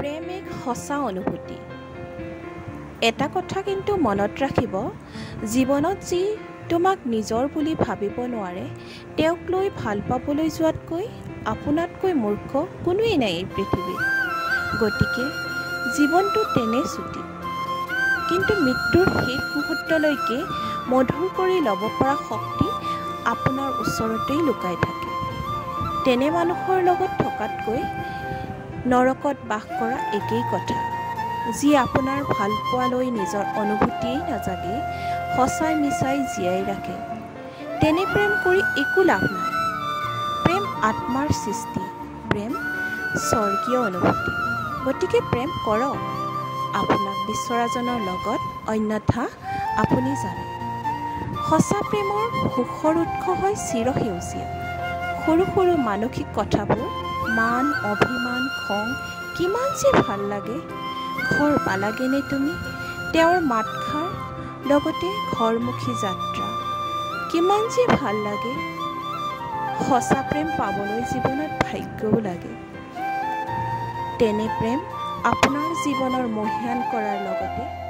প্ৰেম এক সঁচা অনুভূতি। এটা কথা কিন্তু মনত ৰাখিব, জীৱনত যি তোমাক নিজৰ বুলি ভাবিব নোৱাৰে, তেওঁক লৈ ভাল পাবলৈ যোৱাতকৈ আপোনাতকৈ মূৰ্খ কোনোৱেই নাই এই পৃথিৱীত। গতিকে জীৱনটো তেনে চুটি, কিন্তু মৃত্যুৰ শেষ মুহূৰ্তলৈকে মধুৰ কৰি ল'ব পৰা শক্তি আপোনাৰ ওচৰতেই লুকাই থাকে। তেনে মানুহৰ লগত থকাতকৈ নৰকত বাস কৰা একেই কথা, যি আপোনাৰ ভাল পোৱালৈ নিজৰ অনুভূতিয়েই নাজাগে, সঁচাই মিছাই জীয়াই ৰাখে। তেনে প্ৰেম কৰি একো লাভ নাই। প্ৰেম আত্মাৰ সৃষ্টি, প্ৰেম স্বৰ্গীয় অনুভূতি। গতিকে প্ৰেম কৰক আপোনাক বিচৰাজনৰ লগত, অন্যথা আপুনি জানে। সঁচা প্ৰেমৰ সুখৰ উৎস হয় চিৰসেউজীয়া। সৰু সৰু মানসিক কথাবোৰ, মান অভিমান খং, কিমান যে ভাল লাগে। ঘৰ পালাগেনে তুমি, তেওঁৰ মাতষাৰ, লগতে ঘৰমুখী যাত্ৰা, কিমান যে ভাল লাগে। সঁচা প্ৰেম পাবলৈ জীৱনত ভাগ্যও লাগে। তেনে প্ৰেম আপোনাৰ জীৱনৰ মহীয়ান কৰাৰ লগতে